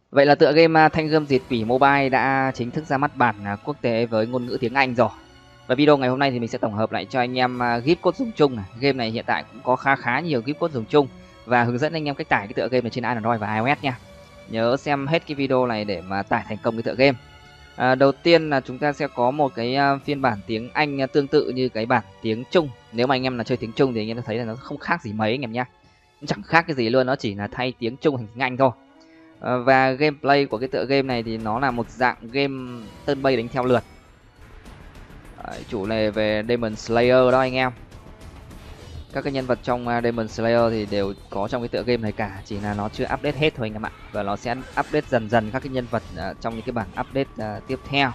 Vậy là tựa game Thanh Gươm Diệt Quỷ Mobile đã chính thức ra mắt bản quốc tế với ngôn ngữ tiếng Anh rồi. Và video ngày hôm nay thì mình sẽ tổng hợp lại cho anh em gift code dùng chung này. Game này hiện tại cũng có khá nhiều gift code dùng chung và hướng dẫn anh em cách tải cái tựa game này trên Android và iOS nha. Nhớ xem hết cái video này để mà tải thành công cái tựa game. Đầu tiên là chúng ta sẽ có một cái phiên bản tiếng Anh tương tự như cái bản tiếng Trung. Nếu mà anh em là chơi tiếng Trung thì anh em thấy là nó không khác gì mấy anh em nhá. Chẳng khác cái gì luôn, nó chỉ là thay tiếng Trung thành tiếng Anh thôi. Và gameplay của cái tựa game này thì nó là một dạng game turn based đánh theo lượt. Chủ đề về Demon Slayer đó anh em. Các cái nhân vật trong Demon Slayer thì đều có trong cái tựa game này cả, chỉ là nó chưa update hết thôi anh em ạ. Và nó sẽ update dần dần các cái nhân vật trong những cái bản update tiếp theo.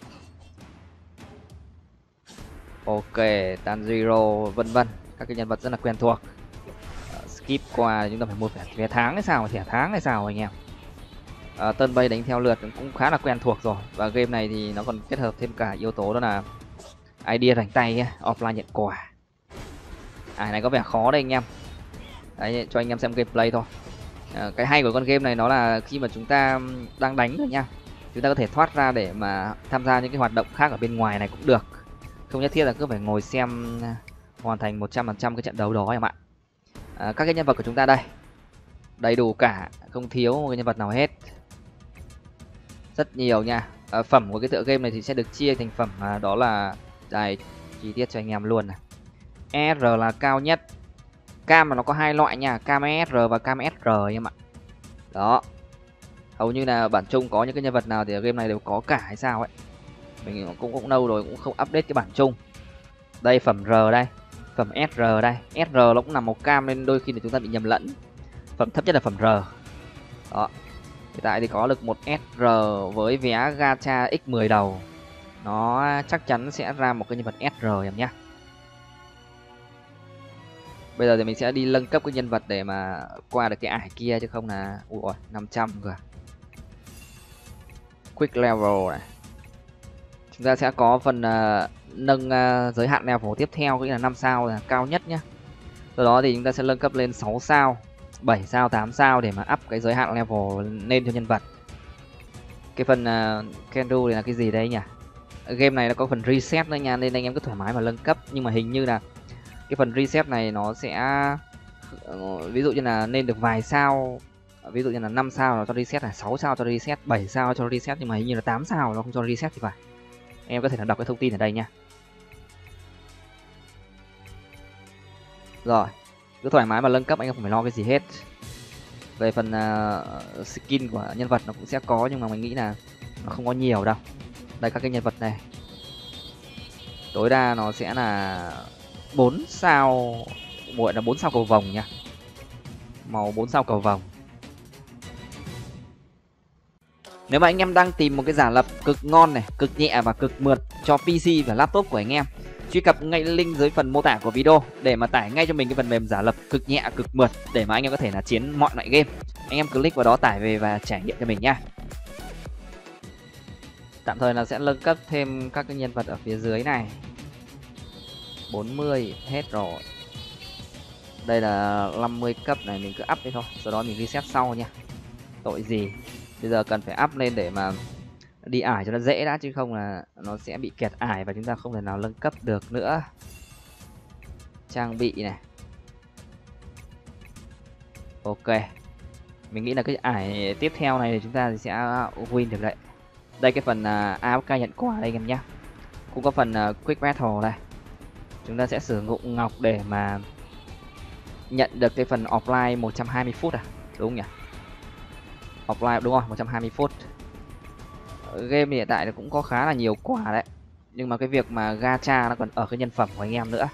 Ok, Tanjiro vân vân, các cái nhân vật rất là quen thuộc. Skip qua chúng ta phải mua vé tháng hay sao, thẻ tháng hay sao anh em. Turn based đánh theo lượt cũng khá là quen thuộc rồi. Và game này thì nó còn kết hợp thêm cả yếu tố đó là idea rảnh tay nhé, offline nhận quà. Này có vẻ khó đây anh em. Đấy, cho anh em xem gameplay thôi. Cái hay của con game này nó là khi mà chúng ta đang đánh rồi nha, chúng ta có thể thoát ra để mà tham gia những cái hoạt động khác ở bên ngoài này cũng được. Không nhất thiết là cứ phải ngồi xem hoàn thành 100% cái trận đấu đó em ạ. Các cái nhân vật của chúng ta đây đầy đủ cả, không thiếu một cái nhân vật nào hết. Rất nhiều nha. Phẩm của cái tựa game này thì sẽ được chia thành phẩm đó là đây, chi tiết cho anh em luôn này. ER là cao nhất. Cam mà nó có hai loại nha, cam ER và cam SR em ạ. Đó. Hầu như là bản chung có những cái nhân vật nào thì game này đều có cả hay sao ấy. Mình cũng lâu rồi cũng không update cái bản chung. Đây phẩm R đây, phẩm SR đây. SR nó cũng là màu cam nên đôi khi là chúng ta bị nhầm lẫn. Phẩm thấp nhất là phẩm R. Đó. Hiện tại thì có được một SR với vé gacha X10 đầu. Nó chắc chắn sẽ ra một cái nhân vật SR em nhé. Bây giờ thì mình sẽ đi nâng cấp cái nhân vật để mà qua được cái ải kia chứ không là ui 500 rồi. Quick level này. Chúng ta sẽ có phần nâng giới hạn level tiếp theo, cũng là 5 sao là cao nhất nhé. Sau đó thì chúng ta sẽ nâng cấp lên 6 sao, 7 sao, 8 sao để mà up cái giới hạn level lên cho nhân vật. Cái phần Kendu này là cái gì đấy nhỉ? Game này nó có phần reset nữa nha, nên anh em cứ thoải mái mà nâng cấp. Nhưng mà hình như là cái phần reset này nó sẽ ví dụ như là nên được vài sao, ví dụ như là 5 sao nó cho reset, là 6 sao cho reset, 7 sao cho reset, nhưng mà hình như là 8 sao nó không cho reset thì phải. Em có thể là đọc cái thông tin ở đây nha. Rồi, cứ thoải mái mà nâng cấp, anh em không phải lo cái gì hết. Về phần skin của nhân vật nó cũng sẽ có, nhưng mà mình nghĩ là nó không có nhiều đâu. Đây các cái nhân vật này, tối đa nó sẽ là 4 sao, gọi là 4 sao cầu vồng nha, màu 4 sao cầu vồng. Nếu mà anh em đang tìm một cái giả lập cực ngon này, cực nhẹ và cực mượt cho PC và laptop của anh em, truy cập ngay link dưới phần mô tả của video để mà tải ngay cho mình cái phần mềm giả lập cực nhẹ cực mượt để mà anh em có thể là chiến mọi loại game. Anh em click vào đó tải về và trải nghiệm cho mình nha. Tạm thời là sẽ nâng cấp thêm các cái nhân vật ở phía dưới này. 40 hết rồi. Đây là 50 cấp này, mình cứ up đi thôi, sau đó mình reset sau nha. Tội gì. Bây giờ cần phải up lên để mà đi ải cho nó dễ đã, chứ không là nó sẽ bị kẹt ải và chúng ta không thể nào nâng cấp được nữa. Trang bị này. Ok. Mình nghĩ là cái ải tiếp theo này thì chúng ta sẽ win được đấy. Đây cái phần AFK nhận quà đây anh em nhé. Cũng có phần Quick Battle đây. Chúng ta sẽ sử dụng ngọc để mà nhận được cái phần offline 120 phút à? Đúng nhỉ? Offline đúng rồi, 120 phút. Game hiện tại cũng có khá là nhiều quà đấy. Nhưng mà cái việc mà gacha nó còn ở cái nhân phẩm của anh em nữa.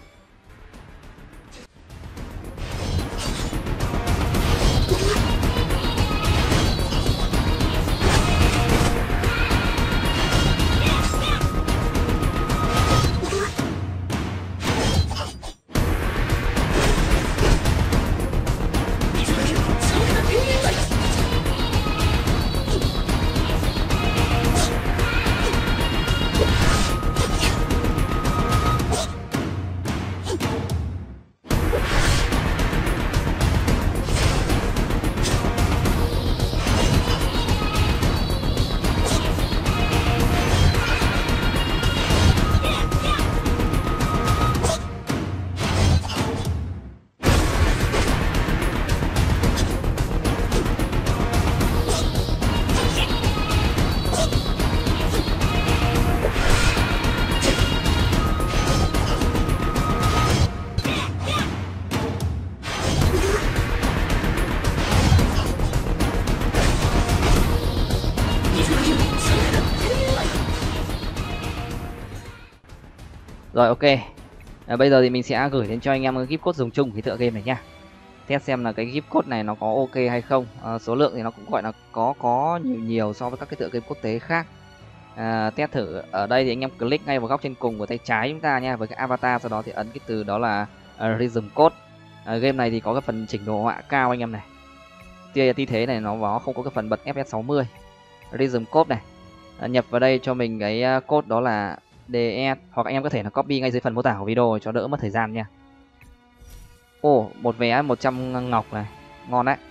Rồi ok. Bây giờ thì mình sẽ gửi đến cho anh em cái gift code dùng chung cái tựa game này nha. Test xem là cái gift code này nó có ok hay không. Số lượng thì nó cũng gọi là có nhiều so với các cái tựa game quốc tế khác. Test thử ở đây thì anh em click ngay vào góc trên cùng của tay trái chúng ta nha, với cái avatar, sau đó thì ấn cái từ đó là rhythm code. Game này thì có cái phần chỉnh đồ họa cao anh em này. Tí thế này nó không có cái phần bật FPS 60. Rhythm code này. Nhập vào đây cho mình cái code đó là DS, hoặc anh em có thể là copy ngay dưới phần mô tả của video cho đỡ mất thời gian nha. Một vé 100 ngọc này, ngon đấy.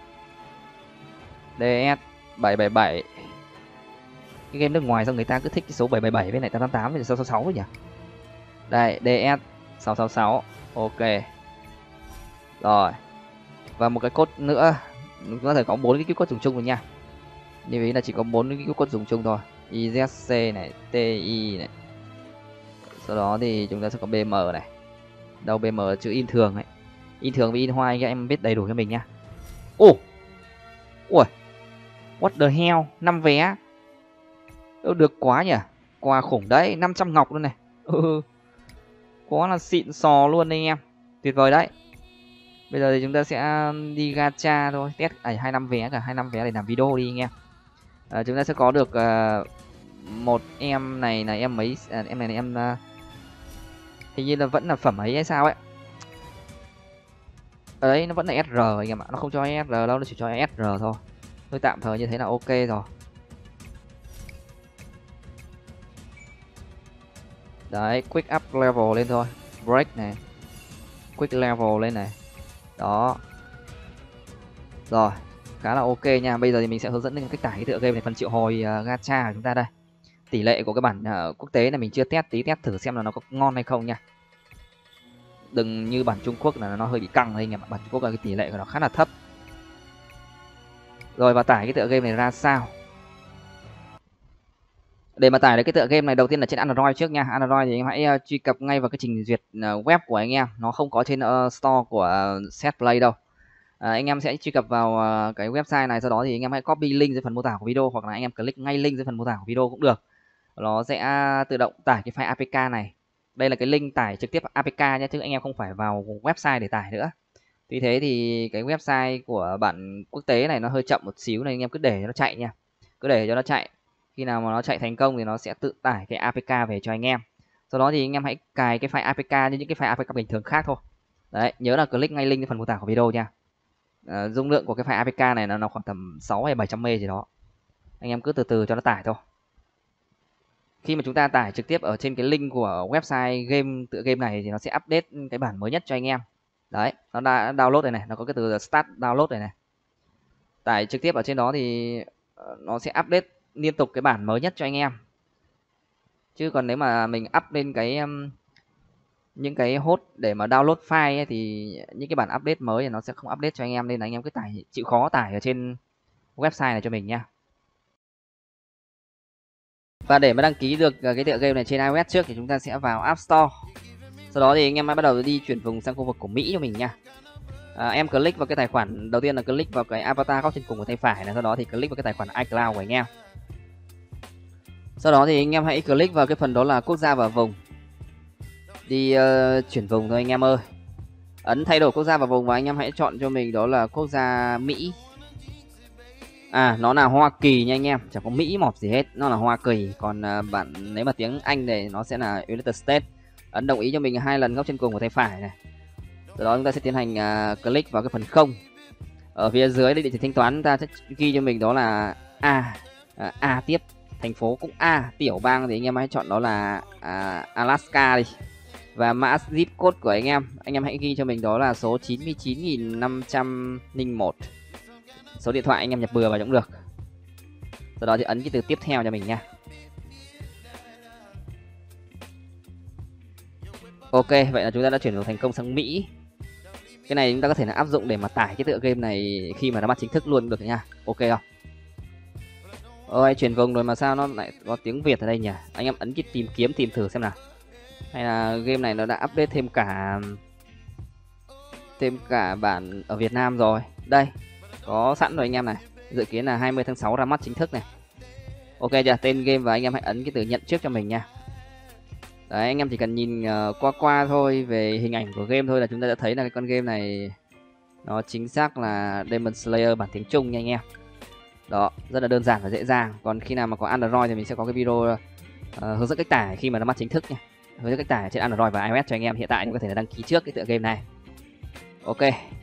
DS 777. Cái game nước ngoài sao người ta cứ thích cái số 777 với lại 888 với 666 nhỉ? Đây, DS 666. Ok. Rồi. Và một cái code nữa, chúng ta thể có 4 cái code dùng chung rồi nha. Như vậy là chỉ có 4 cái code dùng chung thôi. IZC này, TI này. Sau đó thì chúng ta sẽ có BM này. Đâu BM chữ in thường ấy. In thường với in hoa anh em biết đầy đủ cho mình nha. Ui, what the hell, 5 vé. Được quá nhỉ. Quà khủng đấy, 500 ngọc luôn này. Quá là xịn sò luôn đây anh em. Tuyệt vời đấy. Bây giờ thì chúng ta sẽ đi gacha thôi, test 25 vé, cả 25 vé để làm video đi anh em. Chúng ta sẽ có được một em này là em mấy, em này là em hình như là vẫn là phẩm ấy hay sao ấy. Ở đấy nó vẫn là SR anh em ạ, nó không cho SR đâu, nó chỉ cho SR thôi. Tôi tạm thời như thế là ok rồi. Đấy, quick up level lên thôi. Break này. Quick level lên này. Đó. Rồi, khá là ok nha. Bây giờ thì mình sẽ hướng dẫn cách tải cái tựa game này, phần triệu hồi gacha của chúng ta đây. Tỷ lệ của cái bản quốc tế này mình chưa test, tí test thử xem là nó có ngon hay không nha. Đừng như bản Trung Quốc là nó hơi bị căng đây anh em ạ. Bản Trung Quốc là cái tỷ lệ của nó khá là thấp. Rồi, và tải cái tựa game này ra sao? Để mà tải được cái tựa game này, đầu tiên là trên Android trước nha. Android thì em hãy truy cập ngay vào cái trình duyệt web của anh em. Nó không có trên store của Set Play đâu. Anh em sẽ truy cập vào cái website này, sau đó thì anh em hãy copy link dưới phần mô tả của video, hoặc là anh em click ngay link dưới phần mô tả của video cũng được. Nó sẽ tự động tải cái file APK này. Đây là cái link tải trực tiếp APK nhé, chứ anh em không phải vào website để tải nữa. Tuy thế thì cái website của bản quốc tế này nó hơi chậm một xíu, này anh em cứ để cho nó chạy nha. Cứ để cho nó chạy. Khi nào mà nó chạy thành công thì nó sẽ tự tải cái APK về cho anh em. Sau đó thì anh em hãy cài cái file APK như những cái file APK bình thường khác thôi. Đấy, nhớ là click ngay link dưới phần mô tả của video nha. Dung lượng của cái file APK này nó khoảng tầm 6 hay 700 MB gì đó. Anh em cứ từ từ cho nó tải thôi. Khi mà chúng ta tải trực tiếp ở trên cái link của website tựa game này thì nó sẽ update cái bản mới nhất cho anh em. Đấy, nó đã download này này, nó có cái từ start download này này. Tải trực tiếp ở trên đó thì nó sẽ update liên tục cái bản mới nhất cho anh em. Chứ còn nếu mà mình up lên cái những cái host để mà download file ấy, thì những cái bản update mới thì nó sẽ không update cho anh em, nên là anh em cứ chịu khó tải ở trên website này cho mình nha. Và để mà đăng ký được cái tựa game này trên iOS trước thì chúng ta sẽ vào App Store. Sau đó thì anh em bắt đầu đi chuyển vùng sang khu vực của Mỹ cho mình nha. Em click vào cái tài khoản đầu tiên là click vào cái avatar góc trên cùng của tay phải này, sau đó thì click vào cái tài khoản iCloud của anh em. Sau đó thì anh em hãy click vào cái phần đó là quốc gia và vùng. Đi chuyển vùng thôi anh em ơi. Ấn thay đổi quốc gia và vùng và anh em hãy chọn cho mình đó là quốc gia Mỹ. Nó là Hoa Kỳ nha anh em, chẳng có Mỹ mọt gì hết, nó là Hoa Kỳ. Còn bạn nếu mà tiếng Anh này nó sẽ là United States. Ấn đồng ý cho mình 2 lần góc trên cùng của tay phải này. Từ đó chúng ta sẽ tiến hành click vào cái phần không. Ở phía dưới địa chỉ thanh toán chúng ta sẽ ghi cho mình đó là A tiếp. Thành phố cũng A. Tiểu bang thì anh em hãy chọn đó là Alaska đi. Và mã zip code của anh em hãy ghi cho mình đó là số 99.501. Số điện thoại anh em nhập bừa vào cũng được. Sau đó thì ấn cái từ tiếp theo cho mình nha. Ok, vậy là chúng ta đã chuyển đổi thành công sang Mỹ. Cái này chúng ta có thể là áp dụng để mà tải cái tựa game này khi mà nó bắt chính thức luôn được nha. Ok không? Ôi, chuyển vùng rồi mà sao nó lại có tiếng Việt ở đây nhỉ? Anh em ấn cái tìm kiếm tìm thử xem nào. Hay là game này nó đã update thêm cả bản ở Việt Nam rồi. Đây, có sẵn rồi anh em này. Dự kiến là 20 tháng 6 ra mắt chính thức này. Ok chưa? Tên game và anh em hãy ấn cái từ nhận trước cho mình nha. Đấy, anh em chỉ cần nhìn qua qua thôi về hình ảnh của game thôi là chúng ta đã thấy là cái con game này nó chính xác là Demon Slayer bản tiếng Trung nha anh em. Đó, rất là đơn giản và dễ dàng. Còn khi nào mà có Android thì mình sẽ có cái video hướng dẫn cách tải khi mà nó mắt chính thức nha. Hướng dẫn cách tải trên Android và iOS cho anh em. Hiện tại anh có thể là đăng ký trước cái tựa game này. Ok,